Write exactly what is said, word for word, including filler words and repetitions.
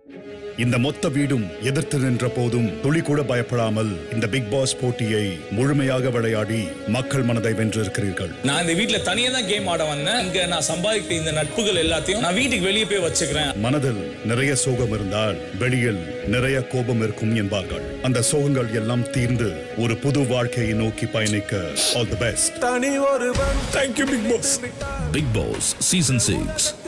இந்த மொத்த வீடும் எதிர்த்து நின்ற போதும் துளி கூட பயப்படாமல் இந்த பிக் பாஸ் போட்டியை முழுமையாக விளையாடி மக்கள் மனதை வென்றிருக்கிறீர்கள். நான் இந்த வீட்ல தனியா தான் கேம் ஆட வந்தேன். இங்க நான் சம்பாதித்த இந்த நட்புகள் எல்லாத்தையும் நான் வீட்டுக்கு வெளியே போய் வச்சுக்கிறேன். மனதில் நிறைய சோகம் இருந்தால் வெளியில் நிறைய கோபம் இருக்கும் என்பார்கள். அந்த சோகங்கள் எல்லாம் தீர்ந்து ஒரு புது வாழ்க்கையை நோக்கி பயணிக்க all the best. Thani Oruvan. Thank you Big Boss. Big Boss Season six.